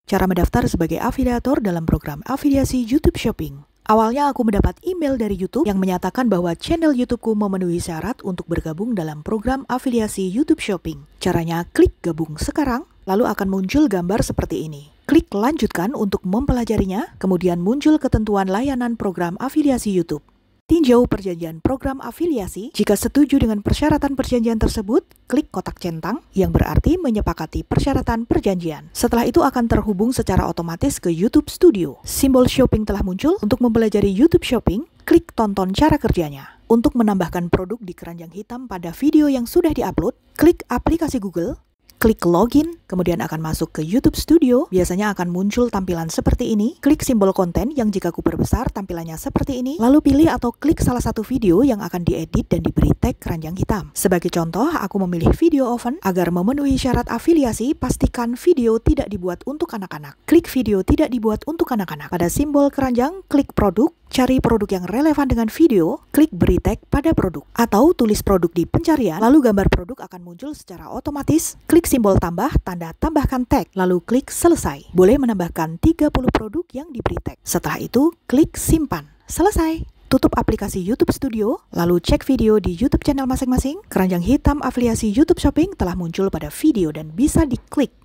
Cara mendaftar sebagai afiliator dalam program afiliasi YouTube Shopping. Awalnya aku mendapat email dari YouTube yang menyatakan bahwa channel YouTubeku memenuhi syarat untuk bergabung dalam program afiliasi YouTube Shopping. Caranya klik gabung sekarang, lalu akan muncul gambar seperti ini. Klik lanjutkan untuk mempelajarinya, kemudian muncul ketentuan layanan program afiliasi YouTube. Tinjau perjanjian program afiliasi. Jika setuju dengan persyaratan perjanjian tersebut, klik kotak centang yang berarti menyepakati persyaratan perjanjian. Setelah itu akan terhubung secara otomatis ke YouTube Studio. Simbol shopping telah muncul. Untuk mempelajari YouTube Shopping, klik tonton cara kerjanya. Untuk menambahkan produk di keranjang hitam pada video yang sudah diupload, klik aplikasi Google. Klik login, kemudian akan masuk ke YouTube Studio. Biasanya akan muncul tampilan seperti ini. Klik simbol konten yang jika ku perbesar tampilannya seperti ini. Lalu pilih atau klik salah satu video yang akan diedit dan diberi tag keranjang hitam. Sebagai contoh, aku memilih video oven. Agar memenuhi syarat afiliasi, pastikan video tidak dibuat untuk anak-anak. Klik video tidak dibuat untuk anak-anak. Pada simbol keranjang, klik produk. Cari produk yang relevan dengan video, klik beri tag pada produk. Atau tulis produk di pencarian, lalu gambar produk akan muncul secara otomatis. Klik simbol tambah, tanda tambahkan tag, lalu klik selesai. Boleh menambahkan 30 produk yang diberi tag. Setelah itu, klik simpan. Selesai. Tutup aplikasi YouTube Studio, lalu cek video di YouTube channel masing-masing. Keranjang hitam afiliasi YouTube Shopping telah muncul pada video dan bisa diklik.